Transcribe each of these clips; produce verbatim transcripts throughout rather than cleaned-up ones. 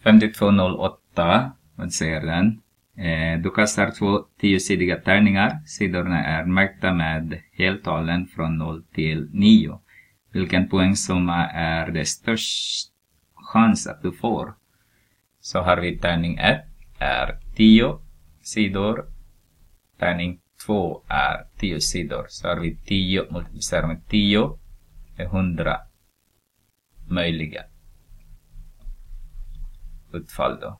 femtiotvå noll åtta, vad säger den? Eh, du kastar två tiosidiga tärningar. Sidorna är märkta med heltalen från noll till nio. Vilken poängsumma är det störst chans att du får? Så har vi tärning ett är tio sidor. Tärning två är tio sidor. Så har vi tio multiplicerat med tio är hundra möjliga utfall då.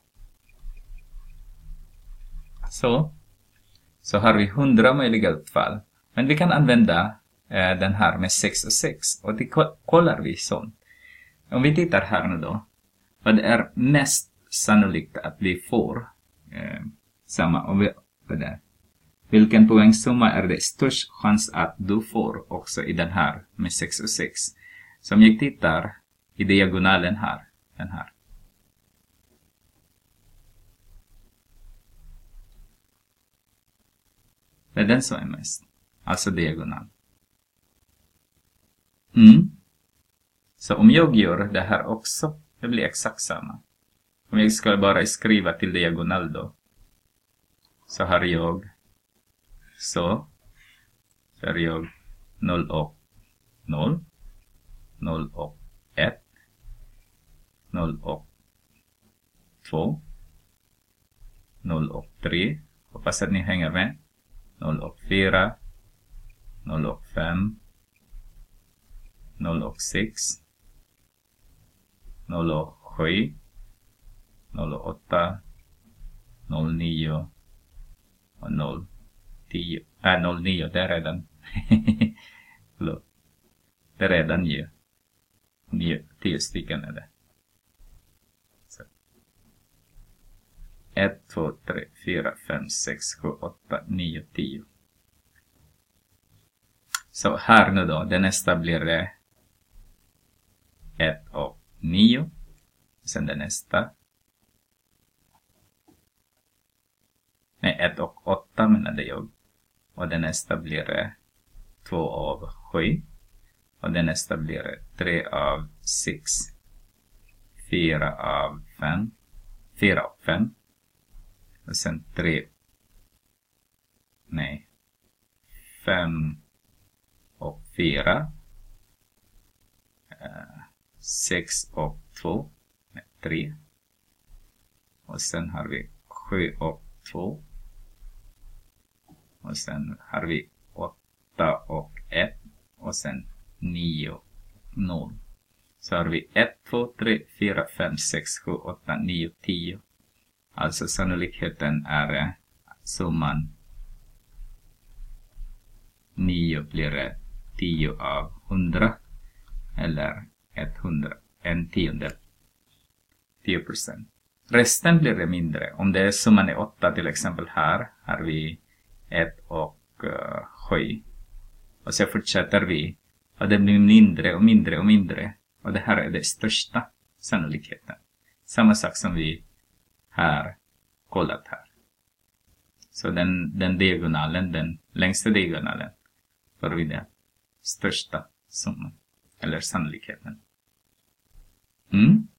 Så, så har vi hundra möjliga utfall. Men vi kan använda eh, den här med sex och sex. Och det kollar vi sånt. Om vi tittar här nu då. Vad är mest sannolikt att vi får eh, samma. Om vi, vad är, vilken poängsumma är det störst chans att du får också i den här med sex och sex. Så om jag tittar i diagonalen här. Den här. Det är den som är mest. Alltså diagonal. Mm. Så om jag gör det här också. Det blir exakt samma. Om jag ska bara skriva till diagonal då. Så har jag. Så. Så har jag noll och noll. noll och ett. noll och två. noll och tre. Hoppas att ni hänger med. noll och fyra, noll och fem, noll och sex, noll och sju, noll och åtta, noll och nio och noll och tio. Äh, noll och nio, det är redan. Det är redan ju. nio, tio stycken är det. Så. ett, två, tre, fyra, fem, sex, sju, åtta, nio, tio. Så här nu då, det nästa blir det ett och nio. Sen det nästa. Nej, ett och åtta menade jag. Och det nästa blir det två av sju. Och det nästa blir det tre av sex. fyra av fem. fyra av fem. Och sen tre. Nej. fem och fyra. Uh, sex och två. Nej, tre. Och sen har vi sju och två. Och sen har vi åtta och ett. Och sen nio och noll. Så har vi ett, två, tre, fyra, fem, sex, sju, åtta, nio, tio. Alltså sannolikheten är summan nio blir det tio av hundra. Eller hundra, en tiondel. tio procent. Resten blir det mindre. Om det är summan är åtta till exempel här. Har vi ett och sju. Och så fortsätter vi. Och det blir mindre och mindre och mindre. Och det här är det största sannolikheten. Samma sak som vi här kollat här. Så den, den diagonalen, den längsta diagonalen. Får vi det största summan. Eller sannolikheten. Mm.